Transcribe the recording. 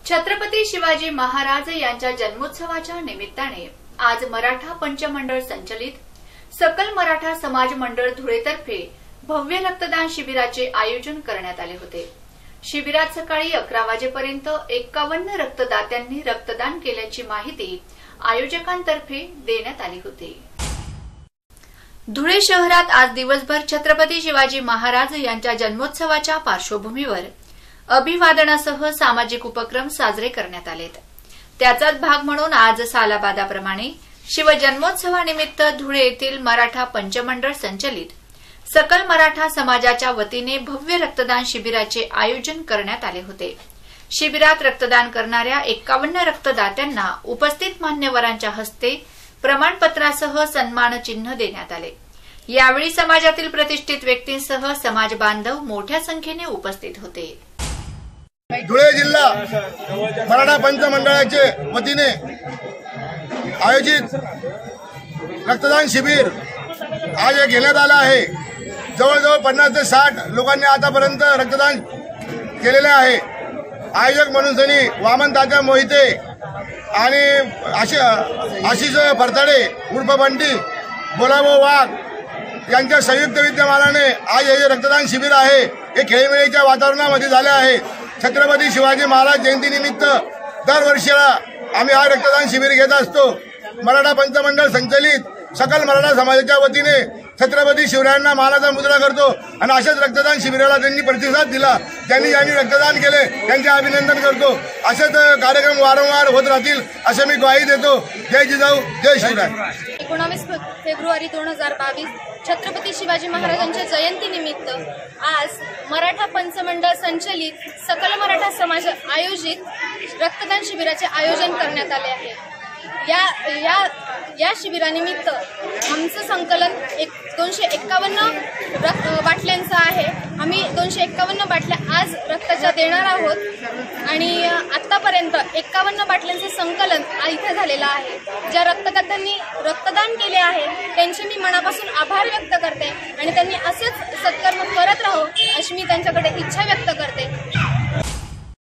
छत्रपती शिवाजी महाराज यांच्या जन्मोत्सवाच्या निमित्ताने आज मराठा पंचमंडळ संचलित सकल मराठा समाज मंडळ धुळेतर्फे भव्य रक्तदान शिबिराचे आयोजन करण्यात आले होते। शिबिरात सकाळी 11 वाजेपर्यंत 51 रक्तदात्यांनी रक्तदान केल्याची माहिती आयोजकांतर्फे देण्यात आली होती। धुळे शहरात आज दिवसभर छत्रपती शिवाजी महाराज यांच्या जन्मोत्सवाच्या पार्श्वभूमीवर अभिवादनासह सामाजिक उपक्रम साजरे करण्यात आलेत। त्याचाच भाग म्हणून आज सालाबादाप्रमाणे शिवजन्मोत्सवानिमित्त धुळे येथील मराठा पंचमंडळ संचलित सकल मराठा समाजाच्या वतीने भव्य रक्तदान शिबिराचे आयोजन करण्यात आले होते। शिबिरात रक्तदान करणाऱ्या 51 रक्तदात्यांना उपस्थित मान्यवरांच्या हस्ते प्रमाणपत्रासह सन्मान चिन्ह देण्यात आले। यावेळी समाजातील प्रतिष्ठित व्यक्तींसह समाज बांधव मोठ्या संख्येने उपस्थित होते। धुळे जिल्हा मराठा पंचमंडळाचे वतीने आयोजित रक्तदान शिबिर आज घेण्यात आलं आहे। जवळजवळ 50 ते 60 लोकांनी आतापर्यंत रक्तदान केलेले आहे। आयोजक म्हणून सनी वामन तात्या मोहिते आणि आशिष फरताडे उर्फ बंटी बोलाभाऊ वाघ यांच्या संयुक्त विद्यमानाने आज हे रक्तदान शिबिर आहे हे खेळीमेळीच्या वातावरणामध्ये झाले आहे। छत्रपती शिवाजी महाराज जयंतीनिमित्त दरवर्षीला आम्ही हा रक्तदान शिबिर घेत असतो। मराठा पंचमंडळ संचलित सकल मराठा समाजाच्या वतीने छत्रपती शिवरायांना मानाचा मुजरा करतो आणि अशाच रक्तदान शिबिराला त्यांनी प्रतिसाद दिला। ज्यांनी रक्तदान केले त्यांचे अभिनंदन करतो। असेच कार्यक्रम वारंवार होत राहतील असे मी ग्वाही देतो। जय जिजाऊ जय शिवराय। 19 फेब्रुवारी 2022 छत्रपती शिवाजी महाराजांच्या जयंतीनिमित्त आज मराठा पंचमंडळ संचलित सकल मराठा समाज आयोजित रक्तदान शिबिराचे आयोजन करण्यात आले आहे। या शिबिरानिमित्त आमचं संकलन 251 बाटल्यांचं आहे। आम्ही 251 बाटल्या आज रक्ताच्या देणार आहोत आणि आतापर्यंत 51 बाटल्यांचं संकलन इथे झालेलं आहे। ज्या रक्तदात्यांनी रक्तदान केले आहे त्यांचे मी मनापासून आभार व्यक्त करते आणि त्यांनी असेच सत्कर्म करत राहो अशी मी त्यांच्याकडे इच्छा व्यक्त करते।